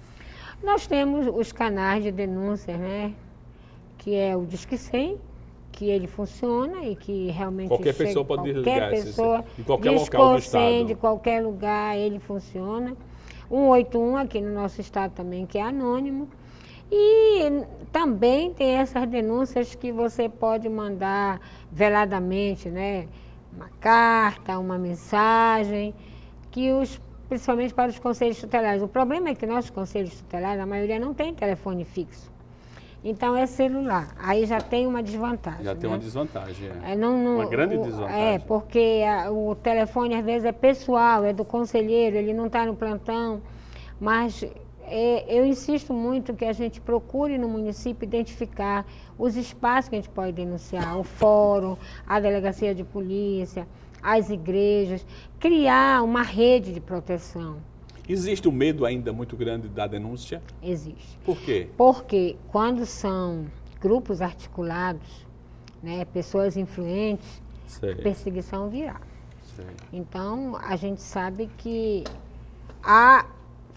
Nós temos os canais de denúncia, né? Que é o Disque cem, que ele funciona e que realmente qualquer chega, pessoa pode qualquer desligar, pessoa, em qualquer local do estado. De qualquer lugar ele funciona. cento e oitenta e um aqui no nosso estado também, que é anônimo. E também tem essas denúncias que você pode mandar veladamente, né? Uma carta, uma mensagem, que os, principalmente para os conselhos tutelares. O problema é que nossos conselhos tutelares, a maioria não tem telefone fixo. Então é celular. Aí já tem uma desvantagem. Já né? tem uma desvantagem, é. É, não, não, uma grande o, desvantagem. É, porque a, o telefone às vezes é pessoal, é do conselheiro, ele não está no plantão, mas... É, eu insisto muito que a gente procure no município identificar os espaços que a gente pode denunciar, o fórum, a delegacia de polícia, as igrejas, criar uma rede de proteção. Existe um medo ainda muito grande da denúncia? Existe. Por quê? Porque quando são grupos articulados, né, pessoas influentes, Sei. a perseguição virá. Sei. Então, a gente sabe que há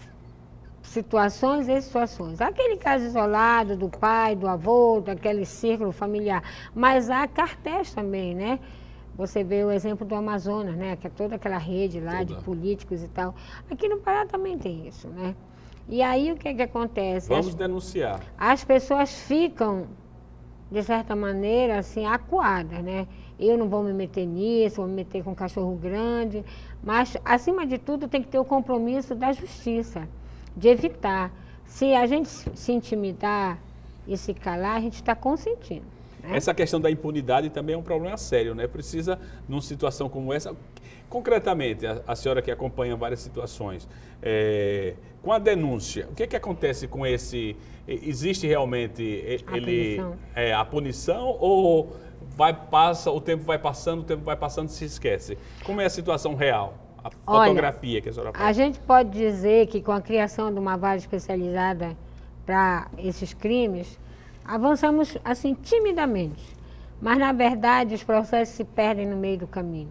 situações e situações. Aquele caso isolado do pai, do avô, daquele círculo familiar, mas há cartéis também, né? Você vê o exemplo do Amazonas, né? Que é toda aquela rede lá toda. de políticos e tal. Aqui no Pará também tem isso, né? E aí o que, que acontece? Vamos as, denunciar. As pessoas ficam, de certa maneira, assim, acuadas, né? Eu não vou me meter nisso, vou me meter com um cachorro grande, mas, acima de tudo, tem que ter o compromisso da justiça, de evitar. Se a gente se intimidar e se calar, a gente está consentindo. Né? Essa questão da impunidade também é um problema sério, né? Precisa, numa situação como essa, concretamente, a, a senhora que acompanha várias situações, é, com a denúncia, o que, que acontece com esse... Existe realmente a ele, punição. É, a punição ou vai, passa, o tempo vai passando, o tempo vai passando e se esquece? Como é a situação real? A Olha, fotografia que a senhora faz? A gente pode dizer que com a criação de uma vara especializada para esses crimes, avançamos assim timidamente, mas na verdade os processos se perdem no meio do caminho.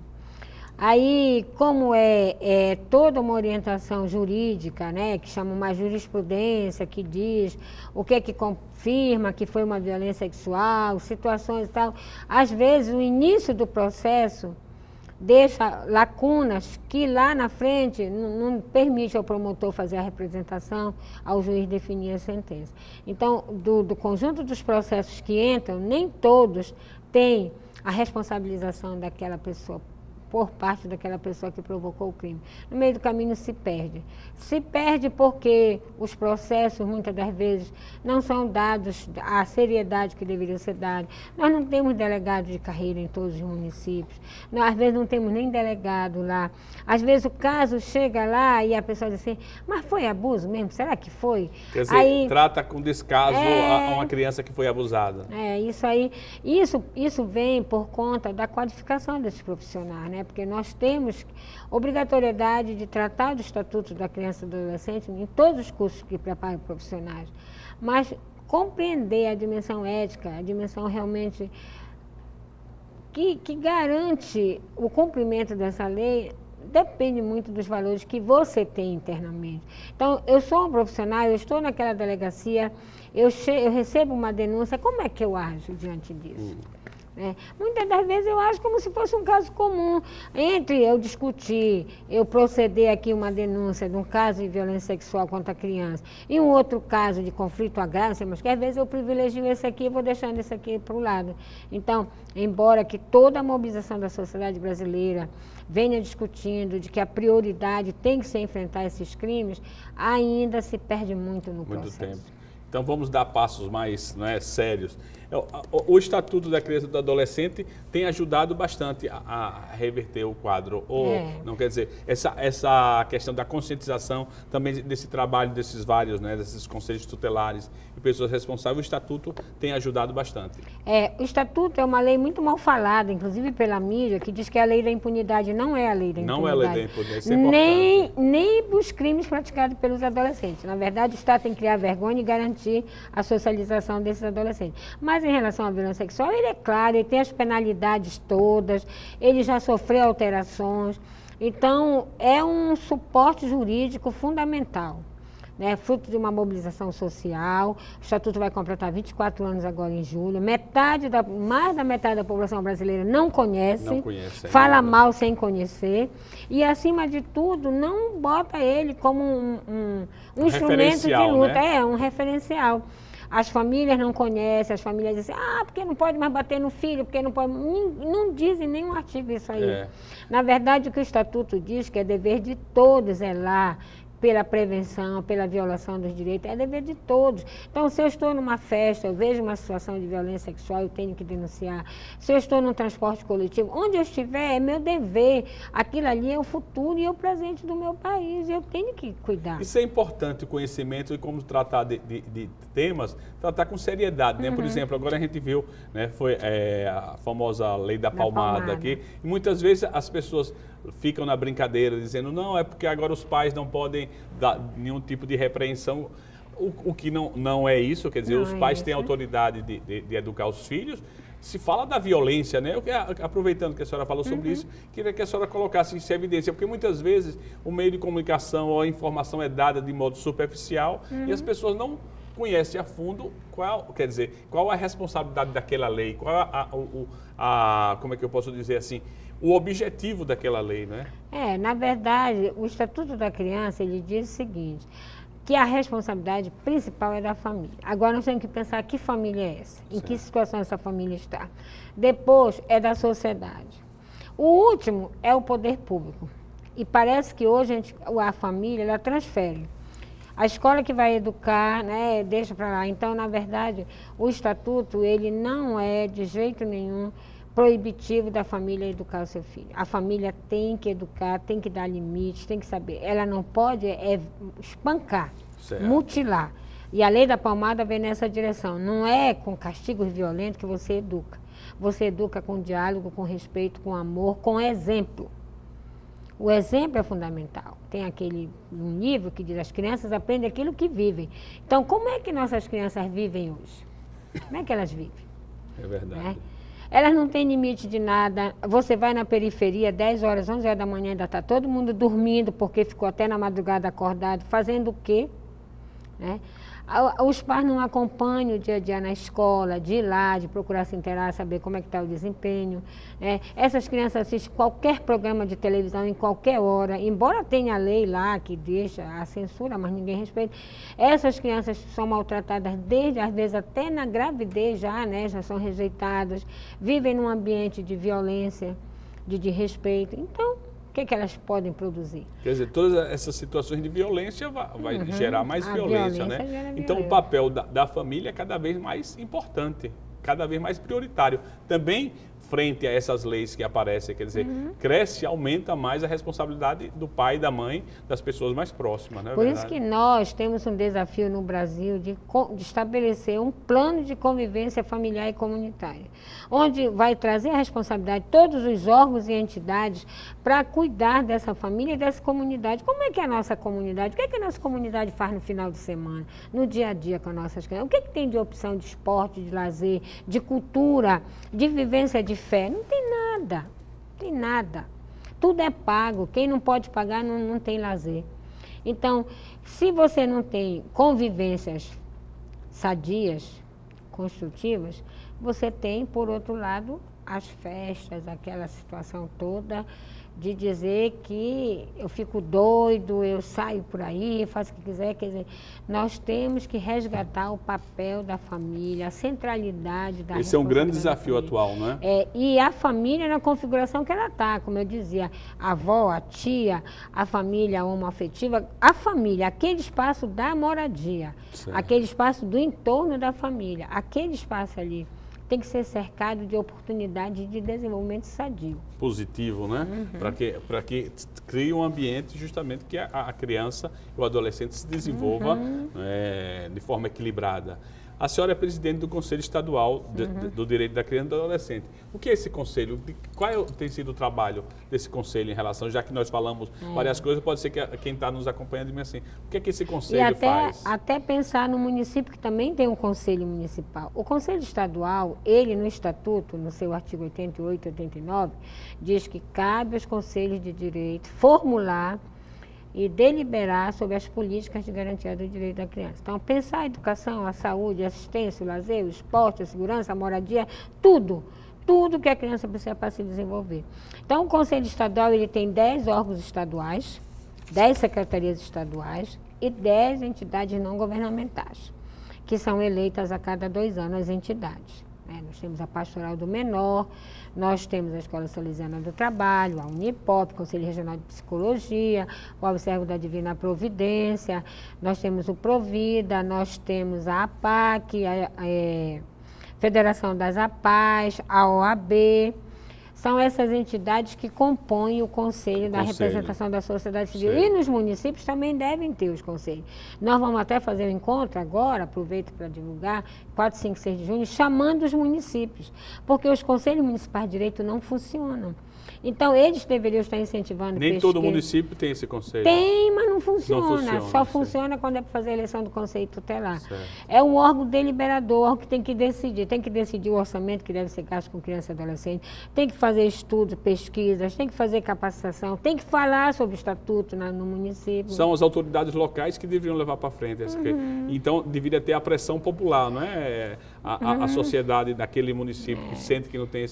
Aí, como é, é toda uma orientação jurídica, né, que chama uma jurisprudência, que diz o que é que confirma que foi uma violência sexual, situações e tal, às vezes o início do processo deixa lacunas que lá na frente não, não permite ao promotor fazer a representação, ao juiz definir a sentença. Então, do, do conjunto dos processos que entram, nem todos têm a responsabilização daquela pessoa, por parte daquela pessoa que provocou o crime. No meio do caminho se perde. Se perde porque os processos, muitas das vezes, não são dados a seriedade que deveria ser dada. Nós não temos delegado de carreira em todos os municípios. Nós, às vezes, não temos nem delegado lá. Às vezes, o caso chega lá e a pessoa diz assim, mas foi abuso mesmo? Será que foi? Quer dizer, aí, trata com descaso é, a uma criança que foi abusada. É, isso aí. Isso, isso vem por conta da qualificação desses profissionais, né? Porque nós temos obrigatoriedade de tratar do Estatuto da Criança e do Adolescente em todos os cursos que preparam profissionais. Mas compreender a dimensão ética, a dimensão realmente que, que garante o cumprimento dessa lei, depende muito dos valores que você tem internamente. Então, eu sou um profissional, eu estou naquela delegacia, eu, che eu recebo uma denúncia, como é que eu ajo diante disso? Hum. É, muitas das vezes eu acho como se fosse um caso comum. Entre eu discutir, eu proceder aqui uma denúncia de um caso de violência sexual contra a criança e um outro caso de conflito agrário, mas que às vezes eu privilegio esse aqui e vou deixando esse aqui para o lado. Então, embora que toda a mobilização da sociedade brasileira venha discutindo de que a prioridade tem que ser enfrentar esses crimes, ainda se perde muito no muito processo. Tempo. Então vamos dar passos mais, não é, sérios. O, o Estatuto da Criança e do Adolescente tem ajudado bastante a, a reverter o quadro. Ou, é. não quer dizer, essa, essa questão da conscientização também desse trabalho desses vários, né, desses conselhos tutelares e pessoas responsáveis, o Estatuto tem ajudado bastante. É, o Estatuto é uma lei muito mal falada, inclusive pela mídia, que diz que a lei da impunidade não é a lei da impunidade. Não é a lei da impunidade, isso é importante. Nem, nem os crimes praticados pelos adolescentes. Na verdade, o Estado tem que criar vergonha e garantir a socialização desses adolescentes. Mas em relação à violência sexual, ele é claro, ele tem as penalidades todas, ele já sofreu alterações. Então, é um suporte jurídico fundamental, né? Fruto de uma mobilização social. O Estatuto vai completar vinte e quatro anos agora em julho. Metade da, mais da metade da população brasileira não conhece, não conhece fala ainda. mal sem conhecer. E, acima de tudo, não bota ele como um, um, um instrumento de luta. Né? É, um referencial. As famílias não conhecem, as famílias dizem, ah, porque não pode mais bater no filho, porque não pode... Não, não dizem nenhum artigo isso aí. É. Na verdade, o que o Estatuto diz que é dever de todos zelar pela prevenção, pela violação dos direitos, é dever de todos. Então, se eu estou numa festa, eu vejo uma situação de violência sexual, eu tenho que denunciar. Se eu estou num transporte coletivo, onde eu estiver, é meu dever. Aquilo ali é o futuro e é o presente do meu país, eu tenho que cuidar. Isso é importante, o conhecimento e como tratar de, de, de temas, tratar com seriedade, né? Uhum. Por exemplo, agora a gente viu, né, foi é, a famosa lei da, da palmada, palmada aqui, e muitas vezes as pessoas ficam na brincadeira dizendo, não, é porque agora os pais não podem dar nenhum tipo de repreensão, o, o que não, não é isso, quer dizer, não os pais é têm autoridade de, de, de educar os filhos. Se fala da violência, né? Eu, aproveitando que a senhora falou sobre uhum. isso, queria que a senhora colocasse isso em evidência, porque muitas vezes o meio de comunicação ou a informação é dada de modo superficial uhum. e as pessoas não conhecem a fundo qual, quer dizer, qual a responsabilidade daquela lei, qual a, a, a, a como é que eu posso dizer assim, o objetivo daquela lei, né? É, na verdade, o Estatuto da Criança, ele diz o seguinte, que a responsabilidade principal é da família. Agora nós temos que pensar que família é essa, em certo. Que situação essa família está. Depois é da sociedade. O último é o poder público. E parece que hoje a, gente, a família ela transfere. A escola que vai educar, né, deixa para lá. Então, na verdade, o estatuto ele não é de jeito nenhum proibitivo da família educar o seu filho. A família tem que educar, tem que dar limites, tem que saber. Ela não pode é, espancar, certo. Mutilar. E a lei da palmada vem nessa direção. Não é com castigos violentos que você educa. Você educa com diálogo, com respeito, com amor, com exemplo. O exemplo é fundamental. Tem aquele um livro que diz as crianças aprendem aquilo que vivem. Então, como é que nossas crianças vivem hoje? Como é que elas vivem? É verdade. Né? Elas não têm limite de nada. Você vai na periferia, dez horas, onze horas da manhã, ainda está todo mundo dormindo, porque ficou até na madrugada acordado, fazendo o quê? Né? Os pais não acompanham o dia a dia na escola, de ir lá, de procurar se inteirar, saber como é que está o desempenho. Né? Essas crianças assistem qualquer programa de televisão em qualquer hora, embora tenha a lei lá que deixa a censura, mas ninguém respeita. Essas crianças são maltratadas desde, às vezes, até na gravidez já, né? Já são rejeitadas, vivem num ambiente de violência, de desrespeito. Então, o que, que elas podem produzir? Quer dizer, todas essas situações de violência vai, vai uhum. gerar mais a violência, violência né? Violência. Então, o papel da, da família é cada vez mais importante, cada vez mais prioritário. Também, frente a essas leis que aparecem, quer dizer, uhum. cresce, aumenta mais a responsabilidade do pai e da mãe, das pessoas mais próximas, não é Por verdade? isso que nós temos um desafio no Brasil de, de estabelecer um plano de convivência familiar e comunitária, onde vai trazer a responsabilidade de todos os órgãos e entidades para cuidar dessa família e dessa comunidade. Como é que é a nossa comunidade? O que é que a nossa comunidade faz no final de semana, no dia a dia com as nossas crianças? O que é que tem de opção de esporte, de lazer, de cultura, de vivência de fé? Não tem nada, não tem nada. Tudo é pago, quem não pode pagar não, não tem lazer. Então, se você não tem convivências sadias, construtivas, você tem, por outro lado, as festas, aquela situação toda de dizer que eu fico doido, eu saio por aí, faço o que quiser. Quer dizer, nós temos que resgatar o papel da família, a centralidade da Esse é um grande desafio atual, não é? É, e a família na configuração que ela está, como eu dizia, a avó, a tia, a família homoafetiva, a família, aquele espaço da moradia, certo. Aquele espaço do entorno da família, aquele espaço ali tem que ser cercado de oportunidades de desenvolvimento sadio. Positivo, né? Uhum. Para que, para que crie um ambiente justamente que a, a criança e o adolescente se desenvolva uhum. é, de forma equilibrada. A senhora é presidente do Conselho Estadual de, uhum. de, do Direito da Criança e do Adolescente. O que é esse conselho? Qual é, tem sido o trabalho desse conselho em relação, já que nós falamos é. várias coisas, pode ser que a, quem está nos acompanhando diga assim, o que é que esse conselho e até, faz? Até pensar no município que também tem um conselho municipal. O Conselho Estadual, ele no estatuto, no seu artigo oitenta e oito e oitenta e nove, diz que cabe aos conselhos de direito formular e deliberar sobre as políticas de garantia do direito da criança. Então, pensar a educação, a saúde, a assistência, o lazer, o esporte, a segurança, a moradia, tudo, tudo que a criança precisa para se desenvolver. Então, o Conselho Estadual ele tem dez órgãos estaduais, dez secretarias estaduais e dez entidades não governamentais, que são eleitas a cada dois anos as entidades. Né? Nós temos a Pastoral do Menor, nós temos a Escola Salesiana do Trabalho, a Unipop, Conselho Regional de Psicologia, o Observo da Divina Providência, nós temos o Provida, nós temos a APAC, a, a, a Federação das APAs, a O A B. São essas entidades que compõem o Conselho da Conselho. Representação da Sociedade Civil. Sim. E nos municípios também devem ter os conselhos. Nós vamos até fazer um encontro agora, aproveito para divulgar, quatro, cinco, seis de junho, chamando os municípios, porque os conselhos municipais de direito não funcionam. Então, eles deveriam estar incentivando Nem pesquisa. todo município tem esse conselho. Tem, mas não funciona. Não funciona Só sim. funciona quando é para fazer a eleição do conselho tutelar. Certo. É um órgão deliberador que tem que decidir. Tem que decidir o orçamento que deve ser gasto com criança e adolescente. Tem que fazer estudos, pesquisas, tem que fazer capacitação, tem que falar sobre o estatuto na, no município. São as autoridades locais que deveriam levar para frente. Uhum. Então, deveria ter a pressão popular, não é? A, a, uhum. a sociedade daquele município é. que sente que não tem esse...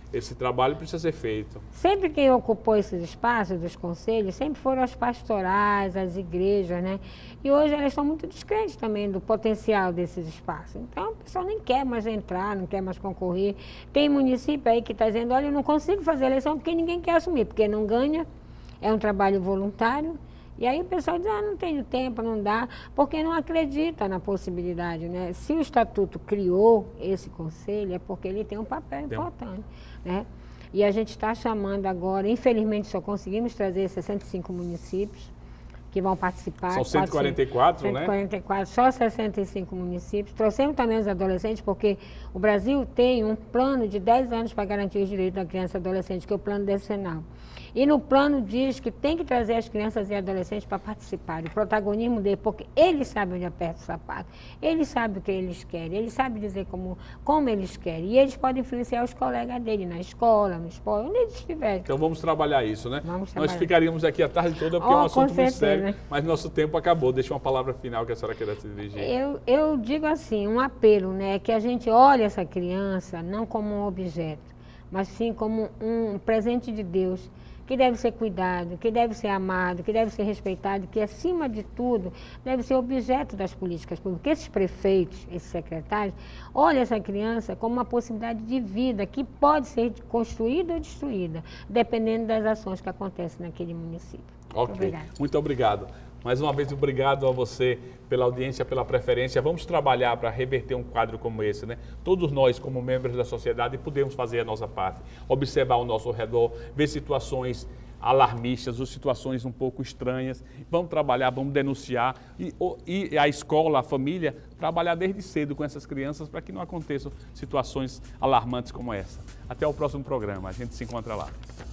esse trabalho precisa ser feito. Sempre quem ocupou esses espaços dos conselhos, sempre foram as pastorais, as igrejas, né? E hoje elas estão muito descrentes também do potencial desses espaços. Então, o pessoal nem quer mais entrar, não quer mais concorrer. Tem município aí que está dizendo, olha, eu não consigo fazer eleição porque ninguém quer assumir, porque não ganha, é um trabalho voluntário. E aí o pessoal diz, ah, não tenho tempo, não dá, porque não acredita na possibilidade, né? Se o Estatuto criou esse conselho, é porque ele tem um papel importante, né? E a gente está chamando agora, infelizmente só conseguimos trazer sessenta e cinco municípios que vão participar. São cento e quarenta e quatro, cento e quarenta e quatro, né? Só sessenta e cinco municípios. Trouxemos também os adolescentes, porque o Brasil tem um plano de dez anos para garantir os direitos da criança e adolescente, que é o plano decenal. E no plano diz que tem que trazer as crianças e adolescentes para participar, o protagonismo dele, porque eles sabem onde aperta o sapato, eles sabem o que eles querem, eles sabem dizer como, como eles querem, e eles podem influenciar os colegas dele na escola, no esporte, onde eles estiverem. Então vamos trabalhar isso, né? Vamos trabalhar. Nós ficaríamos aqui a tarde toda porque Oh, é um assunto muito sério, né? mas nosso tempo acabou. Deixa uma palavra final que a senhora queira se dirigir. Eu, eu digo assim, um apelo, né, que a gente olhe essa criança não como um objeto, mas sim como um presente de Deus, que deve ser cuidado, que deve ser amado, que deve ser respeitado, que acima de tudo deve ser objeto das políticas públicas. Porque esses prefeitos, esses secretários, olham essa criança como uma possibilidade de vida que pode ser construída ou destruída, dependendo das ações que acontecem naquele município. Ok, Obrigada. Muito obrigado. Mais uma vez, obrigado a você pela audiência, pela preferência. Vamos trabalhar para reverter um quadro como esse, né? Todos nós, como membros da sociedade, podemos fazer a nossa parte. Observar ao nosso redor, ver situações alarmistas ou situações um pouco estranhas. Vamos trabalhar, vamos denunciar. E, e a escola, a família, trabalhar desde cedo com essas crianças para que não aconteçam situações alarmantes como essa. Até o próximo programa. A gente se encontra lá.